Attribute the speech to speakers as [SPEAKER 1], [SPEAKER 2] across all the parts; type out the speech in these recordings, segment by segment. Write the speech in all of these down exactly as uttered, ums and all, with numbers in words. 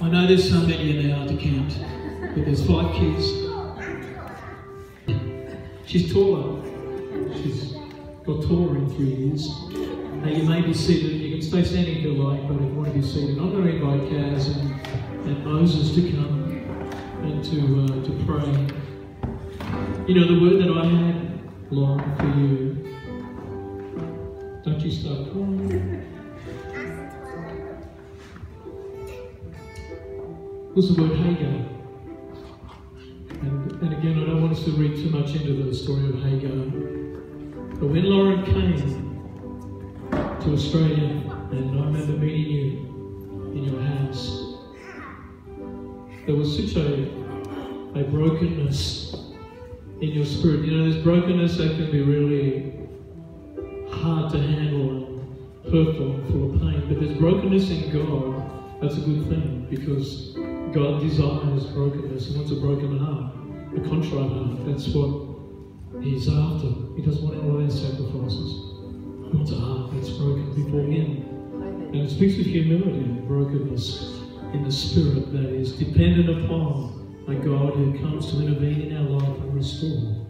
[SPEAKER 1] I know there's some that you now to count, but there's five kids. She's taller. She's got taller in three years. Now you may be seated. You can stay standing if you like, but if you want to be seated, I'm going to invite Kaz and, and Moses to come and to uh, to pray. You know the word that I had, Lauren, for you. Don't you start crying. Was the word Hagar. And, and again, I don't want us to read too much into the story of Hagar. But when Lauren came to Australia, and I remember meeting you in your house, there was such a, a brokenness in your spirit. You know, there's brokenness that can be really hard to handle and hurtful and full of pain. But there's brokenness in God. That's a good thing, because God desires brokenness. He wants a broken heart, a contrite heart. That's what He's after. He doesn't want any of our sacrifices. He wants a heart that's broken before Him. And it speaks of humility and brokenness in the spirit that is dependent upon a God who comes to intervene in our life and restore.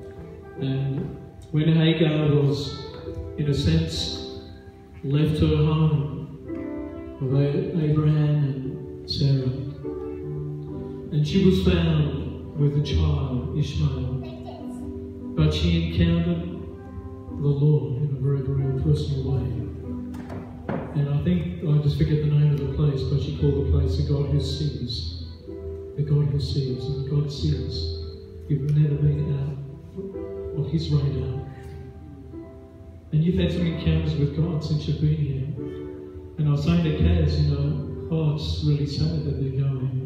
[SPEAKER 1] And when Hagar was, in a sense, left her home of Abraham and Sarah, and she was found with a child, Ishmael, but she encountered the Lord in a very, very personal way. And I think, I just forget the name of the place, but she called the place the God who sees. The God who sees, and God sees. You've never been out of His radar. And you've had some encounters with God since you've been here. And I was saying to Kaz, you know, oh, it's really sad that they're going.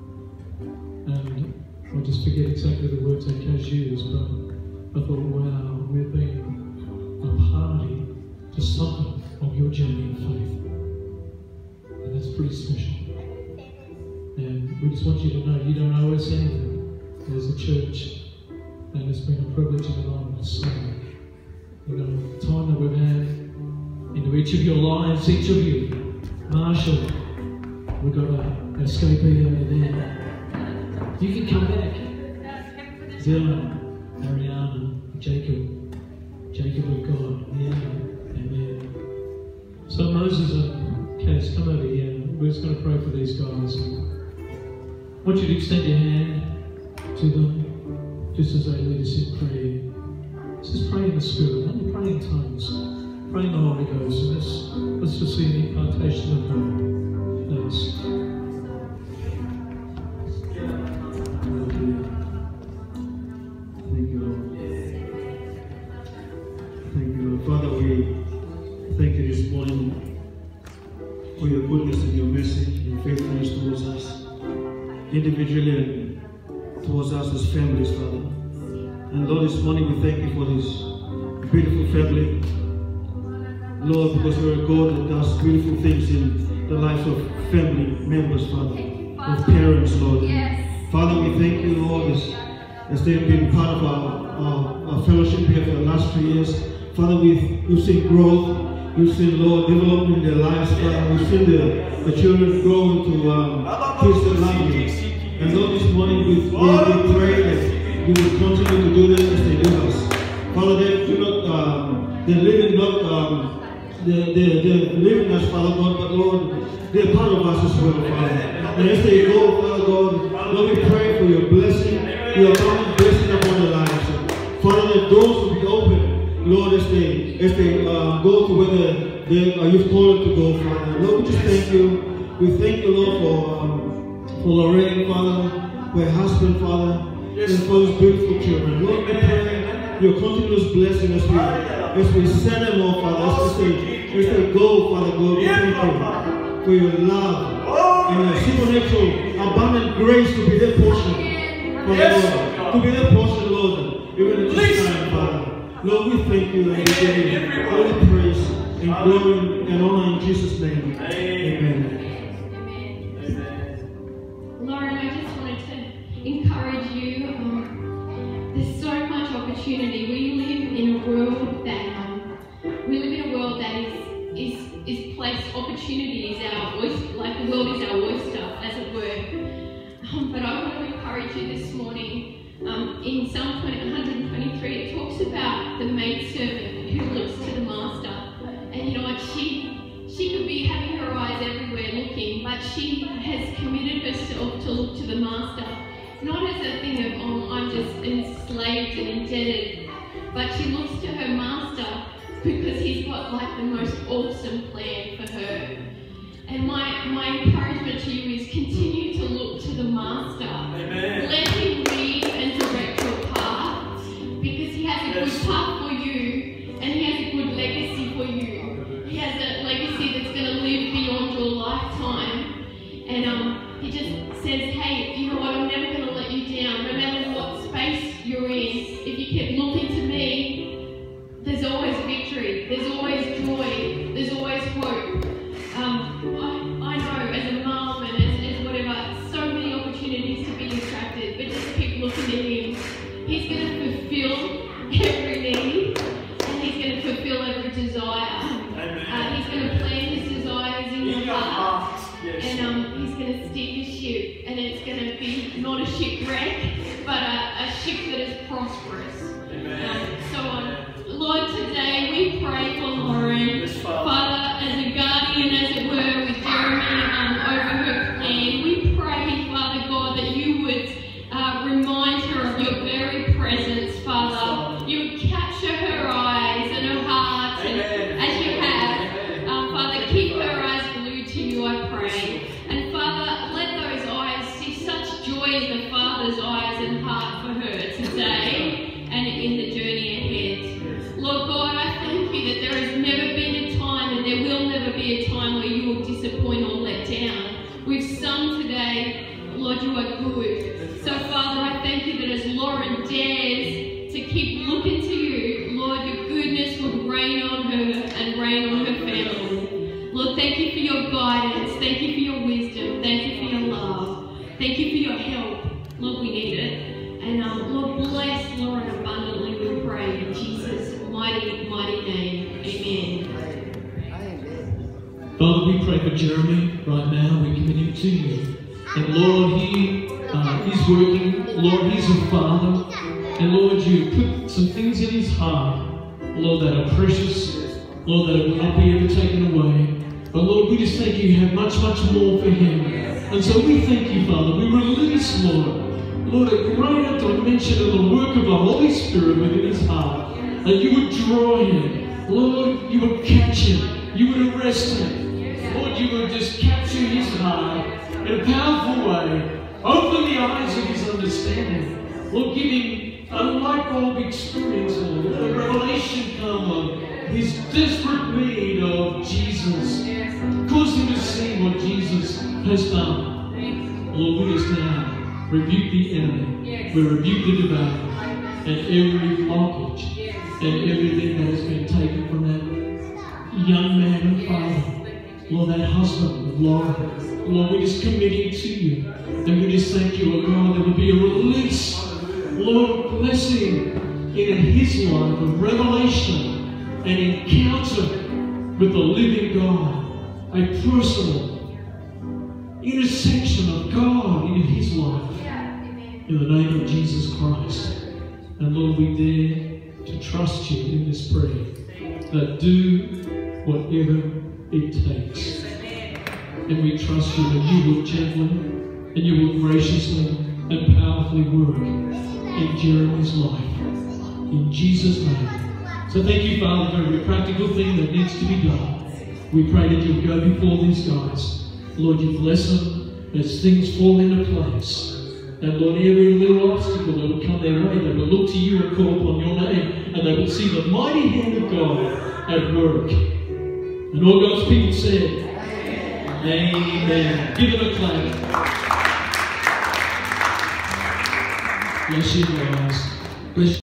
[SPEAKER 1] And I just forget exactly the words that Kaz used, but I thought, wow, we've been a party to something of your journey of faith. And that's pretty special. And we just want you to know you don't owe us anything as a church. And it's been a privilege and an honor to serve. You know, the time that we've had into each of your lives, each of you. Marshall, we've got an escapee over there. You can come back. Dylan, Ariana, Jacob, Jacob of God. Yeah, amen. So Moses and Kaz, come over here. We're just going to pray for these guys. I want you to extend your hand to them, just as they lead us in prayer. Just pray in the Spirit, only pray in tongues. Pray in the Holy Ghost. And let's, let's just see an impartation of God. Thanks.
[SPEAKER 2] Thank you, Lord. Thank you, Lord. Father, we thank you this morning for your goodness and your mercy and faithfulness towards us, individually and towards us as families, Father. And Lord, this morning we thank you for this beautiful family. Lord, because you're a God that does beautiful things in the lives of family members, Father, of parents, Lord. Yes. Father, we thank you, Lord, as, as they've been part of our, our, our fellowship here for the last three years. Father, we've, we've seen growth. We've seen, Lord, development in their lives, Father. We've seen the, the children grow into um, Christian lives. And Lord, this morning we, we, we pray that you will continue to do that as they do us. Father, they do not, um, they're living not, um, they're, they're, they're living as Father God, but Lord, they're part of us as well, Father. And as they go, Father God, Lord, we pray for your blessing, your abundant blessing upon their lives. Father, that doors will be open. Lord, as they, as they uh, go to where they, uh, you've called them to go, Father. Lord, we just thank you. We thank you, Lord, for, um, for Lorraine, Father, for her husband, Father, yes, and for those beautiful children. Lord, we pray your continuous blessing as we, as we send them off, Father, as they, as they go, Father, God. We thank you for your love and your supernatural, abundant grace to be their portion, Father, Lord. To be their portion, Lord, even at this time, Father. Lord, we thank you and we give you all the praise and glory and honor in Jesus' name. Amen.
[SPEAKER 3] Amen. Lauren, I just wanted to encourage you. Um, there's so much opportunity. We live in a world that um, we live in a world that is is is placed opportunity is our oyster, like the world is our oyster, as it encourage you this morning. Um, in Psalm one twenty-three, it talks about the maidservant who looks to the master. And you know what? She, she could be having her eyes everywhere looking, but she has committed herself to look to the master. Not as a thing of, oh, I'm just enslaved and indebted, but she looks to her master because he's got like the most awesome plan for her. And my, my encouragement to you is continue to look to the master. Amen. Let him lead and direct your path, because he has a yes. good path for you, and he has a good legacy for you. He has a legacy that's going to live beyond your lifetime. And um, he just says, hey, you know what, I'm never going to let you down. No matter what space you're in, if you keep looking to me, there's always victory, there's always joy, there's always hope. Um, I, I know as a mum and as, as whatever, so many opportunities to be attracted, but just keep looking at him. He's going to fulfill every need, and he's going to fulfill every desire. Uh, he's going to plant his desires in your heart, yes. and um, he's going to steer your ship, and it's going to be not a shipwreck, but a, a ship that is prosperous. Um, so um, Lord, today we pray for Lauren, Father, as a guardian, as it were, with Jeremy um, over her plan. We pray, Father God, that you would uh, remind her of your very presence, Father. You would capture her eyes and her heart, and, as you have. Um, Father, keep her eyes glued to you, I pray. And Father, let those eyes see such joy in the Father's eyes and heart for her today and in the journey ahead. Lord God, I thank you that there has never been a time, and there will never be a time, where you will disappoint or let down. We've sung today, Lord, you are good. So Father, I thank you that as Lauren dares to keep looking to you, Lord, your goodness would rain on her and rain on her family. Lord, thank you for your guidance. Thank you for your wisdom. Thank you for your love. Thank you for your help. Lord, we need it. And um, Lord, bless Lauren abundantly, we pray, in Jesus' mighty, mighty name. Amen.
[SPEAKER 1] Father, we pray for Jeremy right now. We commit him to you. And Lord, he uh, is working. Lord, he's a father. And Lord, you put some things in his heart, Lord, that are precious. Lord, that will not be ever taken away. But Lord, we just thank you have much, much more for him. And so we thank you, Father. We release, Lord, Lord, a greater dimension of the work of the Holy Spirit within his heart. That you would draw him. Lord, you would catch him. You would arrest him. Lord, you would just capture his heart in a powerful way. Open the eyes of his understanding. Lord, give him a light bulb experience, Lord. Let a revelation come of his desperate need of Jesus. Cause him to see what Jesus has done. Lord, we just now rebuke the enemy. We rebuke the devourer and every blockage and everything that has been taken from that young man and father. Lord, that husband of Laura, Lord, we just commit him to you. And we just thank you, oh God, there would be a release, Lord, blessing in his life of revelation and encounter with the living God, a personal intersection of God in his life. In the name of Jesus Christ. And Lord, we dare to trust you in this prayer, that do whatever it takes. And we trust you that you will gently and you will graciously and powerfully work in Jeremy's life. In Jesus' name. So thank you, Father, for every practical thing that needs to be done. We pray that you'll go before these guys. Lord, you bless them as things fall into place. And Lord, every little obstacle that will come their way, they will look to you and call upon your name, and they will see the mighty hand of God at work. And all God's people said, Amen. Amen. Give them a clap. Bless you guys. Bless you.